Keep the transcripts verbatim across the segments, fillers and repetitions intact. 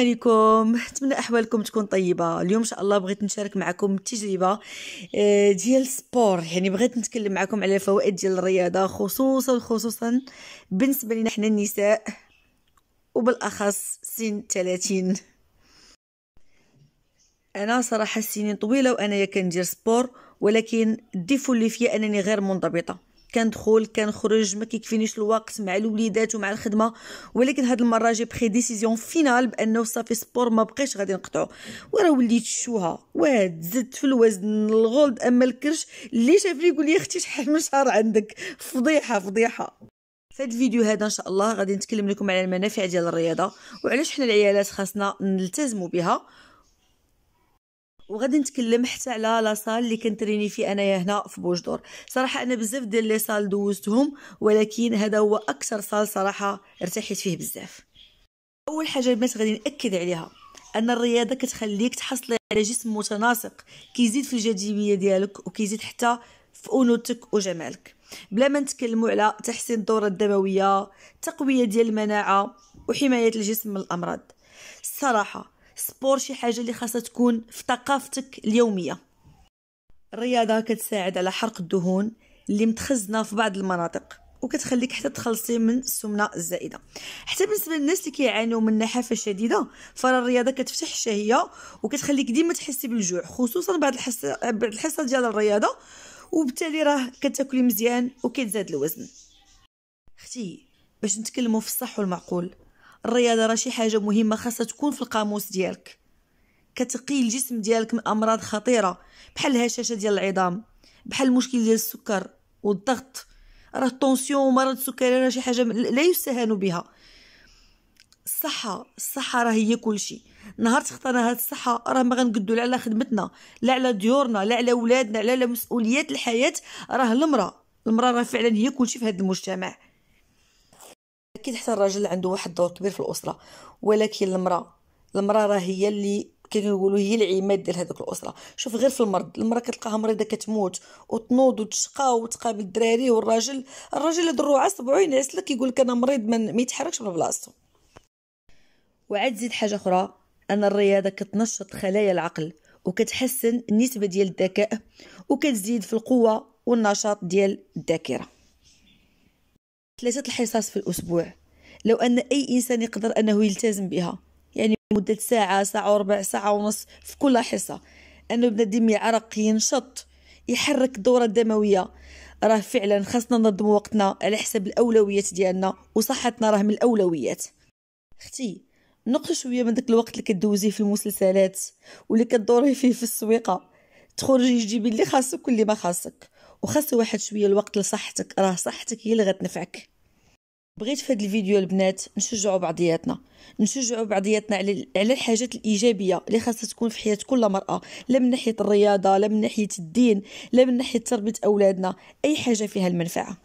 عليكم، نتمنى احوالكم تكون طيبه. اليوم ان شاء الله بغيت نشارك معكم التجربه ديال السبور، يعني بغيت نتكلم معكم على الفوائد ديال الرياضه، خصوصا خصوصا بالنسبه لنا حنا النساء، وبالاخص سن ثلاثين. انا صراحه السنين طويله وانا كندير سبور، ولكن الديفو اللي فيا انني غير منضبطه. كندخل كنخرج، ما كيكفينيش الوقت مع الوليدات ومع الخدمه. ولكن هاد المره جي بري ديسيزيون فينال بانه صافي سبور ما بقيتش غادي نقطعو، وراه وليت شوها واد زدت في الوزن الغلظ. اما الكرش اللي شافني يقول لي اختي شحال من شهر عندك، فضيحه فضيحه. في هذا الفيديو هذا ان شاء الله غادي نتكلم لكم على المنافع ديال الرياضه، وعلاش حنا العيالات خاصنا نلتزموا بها، وغادي نتكلم حتى على لاصال اللي كنتريني فيه انايا هنا في بوجدور. صراحه انا بزاف ديال لي صال دوزتهم، ولكن هذا هو اكثر صال صراحه ارتحيت فيه بزاف. اول حاجه البنات غادي ناكد عليها ان الرياضه كتخليك تحصلي على جسم متناسق، كيزيد في الجاذبيه ديالك وكيزيد حتى في انوثتك وجمالك. بلا ما نتكلموا على تحسين الدوره الدمويه، تقويه ديال المناعه، وحمايه الجسم من الامراض. الصراحه سبور شي حاجه اللي خاصها تكون في ثقافتك اليوميه. الرياضه كتساعد على حرق الدهون اللي متخزنه في بعض المناطق، وكتخليك حتى تخلصي من السمنه الزائده. حتى بالنسبه للناس اللي كيعانيو من نحافه شديده، فالرياضه كتفتح الشهيه وكتخليك ديما تحسي بالجوع، خصوصا بعد الحصه بعد الحصه ديال الرياضه، وبالتالي راه كتاكلي مزيان وكيتزاد الوزن. اختي باش نتكلموا في الصح والمعقول، الرياضه راه شي حاجه مهمه خاصها تكون في القاموس ديالك. كتقي الجسم ديالك من امراض خطيره بحال الهشاشه ديال العظام، بحال المشكل ديال السكر والضغط. راه الطونسيون ومرض السكري راه شي حاجه لا يستهان بها. الصحه الصحه راه هي كلشي. نهار تخطانا هاد الصحه راه ما غنقدوا لا على خدمتنا، لا على ديورنا، لا على ولادنا، لا على مسؤوليات الحياه. راه المراه المراه راه فعلا هي كلشي في هذا المجتمع. اكيد حتى الراجل عنده واحد الدور كبير في الاسره، ولكن المراه المراه راه هي اللي كيقولوا هي العماد ديال هذيك الاسره. شوف غير في المرض، المراه كتلقاها مريضه كتموت وتنوض وتشقى وتقابل الدراري، والراجل الراجل يضرو عصبو ينعس لك يقول لك انا مريض ما يتحركش من بلاصتو. وعاد زيد حاجه اخرى، ان الرياضه كتنشط خلايا العقل وكتحسن النسبه ديال الذكاء، وكتزيد في القوه والنشاط ديال الذاكره. ثلاثه الحصص في الاسبوع، لو ان اي انسان يقدر انه يلتزم بها، يعني مده ساعه ساعه وربع ساعه ونص في كل حصه، انه بنادم يعرق ينشط يحرك الدوره الدمويه. راه فعلا خاصنا ننظموا وقتنا على حسب الاولويات ديالنا، وصحتنا راه من الاولويات. اختي نقص شويه من داك الوقت اللي كدوزيه في المسلسلات واللي كدوري فيه في السويقه، تخرجي تجيبي اللي خاصك واللي ما خاصك، وخاص واحد شويه الوقت لصحتك. راه صحتك هي اللي غتنفعك. بغيت في هذا الفيديو البنات نشجعوا بعضياتنا نشجعوا بعضياتنا على على الحاجات الايجابيه اللي خاصها تكون في حياه كل مراه، لا من ناحيه الرياضه، لا من ناحيه الدين، لا من ناحيه تربيه اولادنا، اي حاجه فيها المنفعه.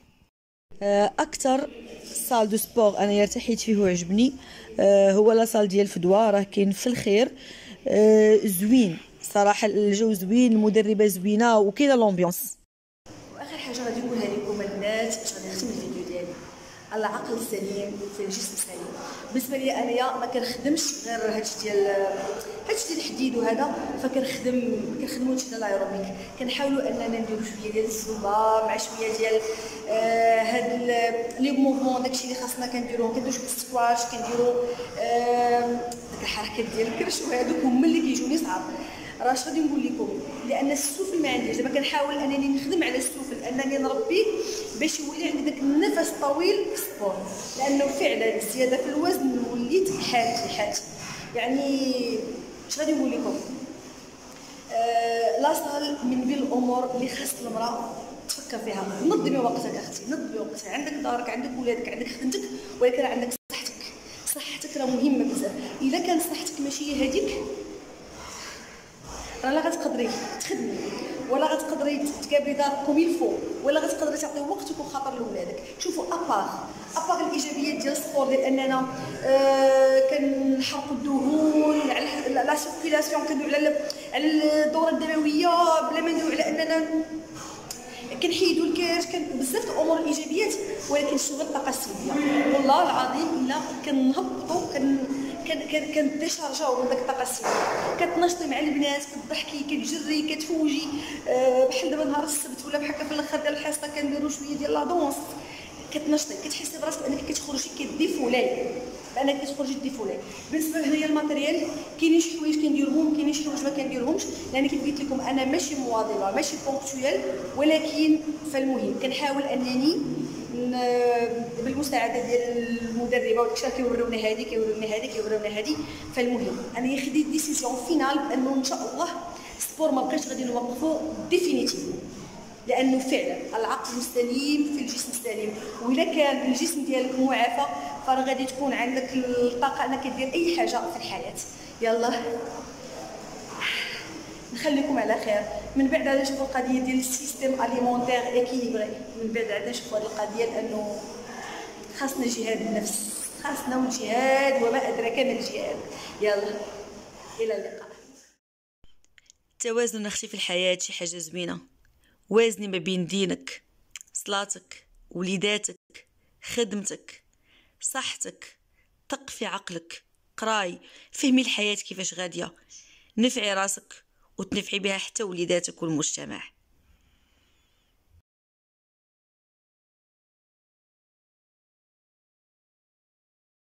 اكثر سال دو سبور انا ارتحيت فيه وعجبني هو لا سال ديال فدوى. راه كاين في الخير، زوين صراحه، الجو زوين، المدربه زوينه، وكاينه لومبيونس. واخر حاجه غادي نقولها لكم البنات باش غادي نختم الفيديو ديالي، العقل السليم في الجسم سليم. بالنسبه لي انايا ما كنخدمش غير هادشي ديال هادشي ديال الحديد وهذا، فكنخدم كنخدموا هادشي ديال الايروبيك. كنحاولوا اننا نديروا شويه ديال الزومبا مع شويه ديال آه هاد لي موفمون، داكشي اللي خاصنا كنديروه. كنديروا شويه السكواش، كنديروا آه داك الحركات ديال الكرش، وهذوك هما اللي كيجوني صعاب. راه اش غادي نقول لكم، لان السفل ما عنديش دابا، كنحاول انني نخدم على السفل، انني نربي باش يولي عندي داك النفس الطويل في السبور، لانه فعلا الزياده في الوزن وليت حالتي حالتي يعني. اش غادي نقول لكم، آه لاصال من بين الامور اللي خاص المراه تفكر فيها. نظمي وقتك اختي، نظمي وقتك. عندك دارك، عندك ولادك، عندك خدمتك، ولكن عندك صحتك. صحتك راه مهمه بزاف. الا كانت صحتك ماشي هي هذيك، راه لا غتقدري تخدمي، ولا غتقدري تكابري دارك كوم يلفو، ولا غتقدري تعطي وقتك وخاطر لولادك. شوفوا ابار ابار الايجابيات ديال السبور، ديال اننا آه كنحرقوا الدهون على لا سيركيلاسيون، كندويو على على الدوره الدمويه، بلا ما ندويو على اننا كنحيدوا الكرش، كان بزاف د الامور الايجابيات. ولكن شغل الطاقه السلبيه والله العظيم الا كنهبطوا كن كنديشارجاو من داك الطاقه السلبيه، كتنشطي مع البنات، كتضحكي، كتجري، كتفوجي. أه بحال دابا نهار السبت ولا بحال هكا في الاخر ديال الحصه كنديروا شويه ديال لا دونس، كتنشطي، كتحسي براسك بانك كتخرجي كديفولاي، بانك كتخرجي ديفولاي. بالنسبه هنايا الماتريال كاينين شي حوايج كنديرهم، كاينين شي حوايج ما كنديرهمش، لان كيف قلت لكم انا ماشي مواظبه ماشي بونكتويل، ولكن فالمهم كنحاول انني بالمساعده ديال المدربه وداكشي كيوريونا هادي كيوريونا هادي كيوريونا هادي. فالمهم انا خديت ديسيزيون فينال بانه ان شاء الله السبور ما بقيتش غادي نوقفو ديفينيتيفمون، لانه فعلا العقل السليم في الجسم السليم، واذا كان الجسم ديالك معافى فراه غادي تكون عندك الطاقه انك دير اي حاجه في الحياه. يلا نخليكم على خير. من بعد غادي نشوفوا القضيه ديال السيستيم اليمونتير ايكيليبري، من بعد غادي نشوفوا هذه القضيه لانه خاصنا جهاد النفس، خاصنا الجهاد وما ادراك ما الجهاد. يلا الى اللقاء. التوازن اختي في الحياه شي حاجه زوينه، وازني ما بين دينك، صلاتك، وليداتك، خدمتك، صحتك، تقفي عقلك، قراي، فهمي الحياه كيفاش غاديه، نفعي راسك وتنفعي بها حتى وليداتك والمجتمع.